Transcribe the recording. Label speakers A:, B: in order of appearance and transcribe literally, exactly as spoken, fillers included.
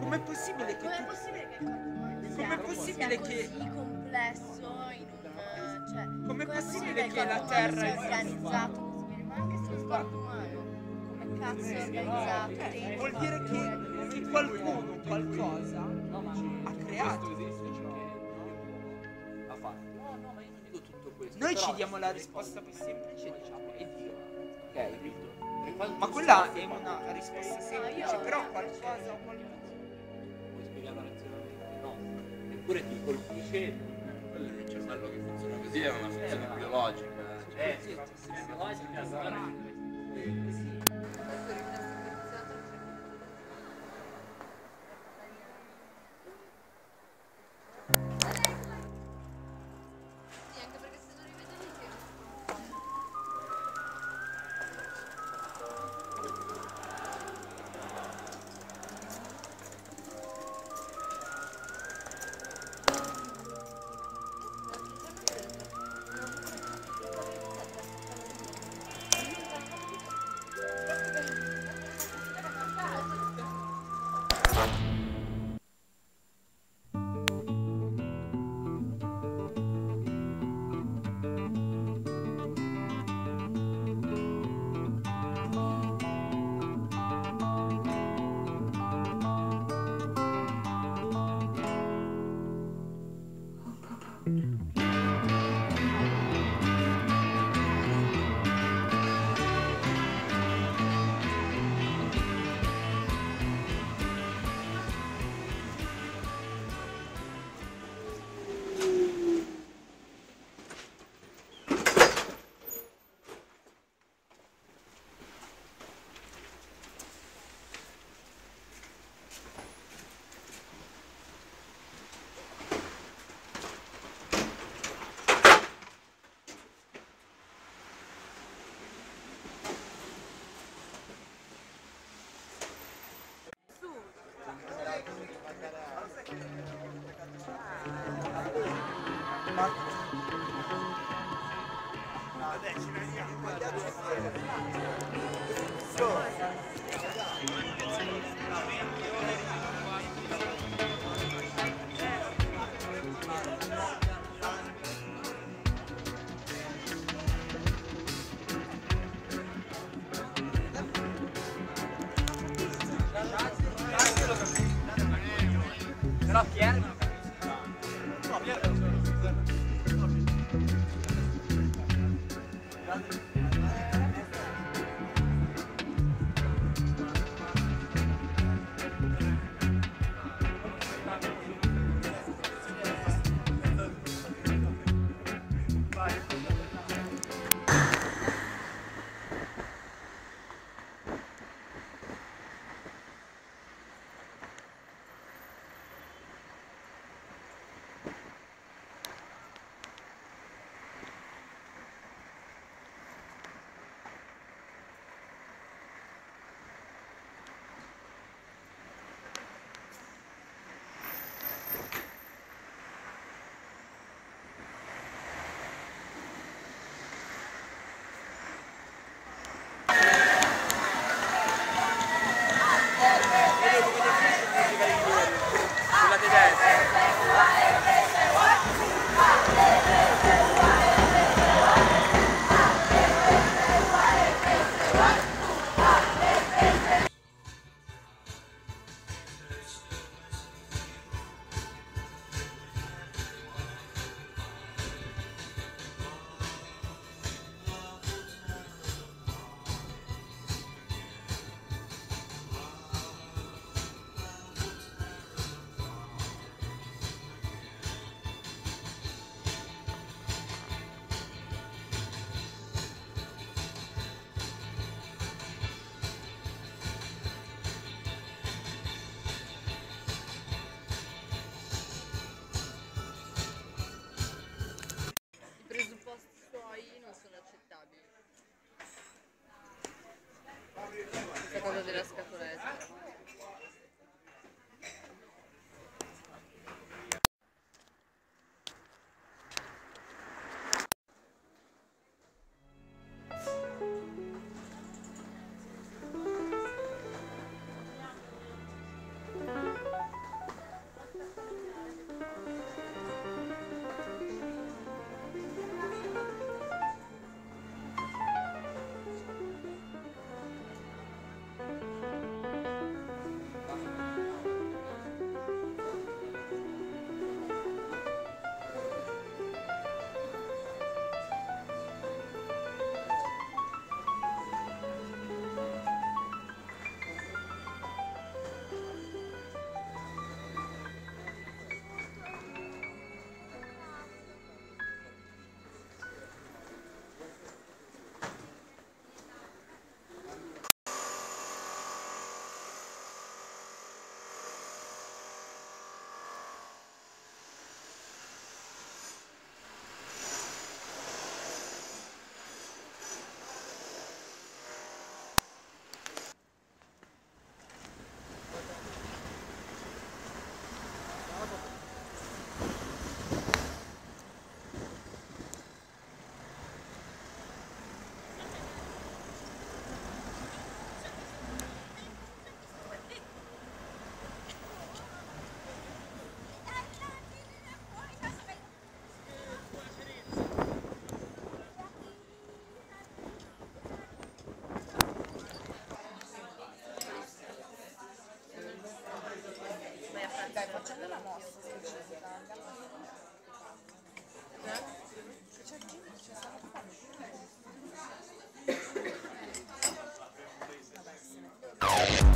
A: com'è possibile che
B: Com'è
A: tu...
B: possibile che il corpo umano sia,
A: Com'è possibile
B: sia
A: che...
B: così complesso in un... cioè,
A: Com'è possibile
B: che
A: che
B: il
A: la
B: corpo umano
A: Terra
B: sia
A: esista?
B: organizzato così bene? Ma anche sullo sguardo umano, come cazzo è organizzato?
A: Eh,
B: Tempo,
A: vuol dire che, che qualcuno, qualcosa, ha creato.
C: Ha fatto. No, no, ma io non dico tutto questo.
A: Noi
C: però
A: ci diamo la risposta più semplice, diciamo, è Dio.
C: Ok, capito? Per quanto
A: Ma
C: tu
A: quella
C: stia-
A: è una risposta semplice,
B: io-
A: però qualcosa o qualcuno...
C: Puoi spiegarla razionalmente? No. Eppure ti colpisce.
D: Quello è il cervello che funziona così, è una funzione biologica.
C: Eh, sì, biologica, storia.
E: Sì, anche perché se non rivedo niente.
A: Però Pier...
B: è la mossa specifica? Che c'è Jimmy, ci stanno facendo tutto. Vabbè, se ne